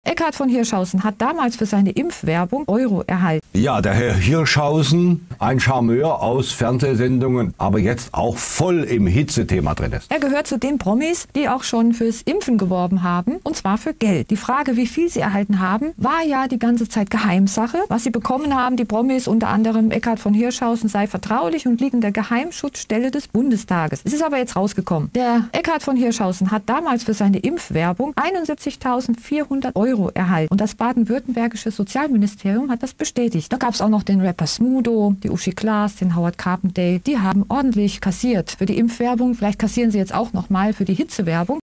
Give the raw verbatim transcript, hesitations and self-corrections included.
Eckhard von Hirschhausen hat damals für seine Impfwerbung Euro erhalten. Ja, der Herr Hirschhausen, ein Charmeur aus Fernsehsendungen, aber jetzt auch voll im Hitzethema drin ist. Er gehört zu den Promis, die auch schon fürs Impfen geworben haben, und zwar für Geld. Die Frage, wie viel sie erhalten haben, war ja die ganze Zeit Geheimsache. Was sie bekommen haben, die Promis, unter anderem Eckhard von Hirschhausen, sei vertraulich und liegt in der Geheimschutzstelle des Bundestages. Es ist aber jetzt rausgekommen. Der Eckhard von Hirschhausen hat damals für seine Impfwerbung einundsiebzigtausendvierhundert Euro erhalten. Und das baden-württembergische Sozialministerium hat das bestätigt. Da gab es auch noch den Rapper Smudo, die Uschi Glas, den Howard Carpendale. Die haben ordentlich kassiert für die Impfwerbung. Vielleicht kassieren sie jetzt auch nochmal für die Hitzewerbung.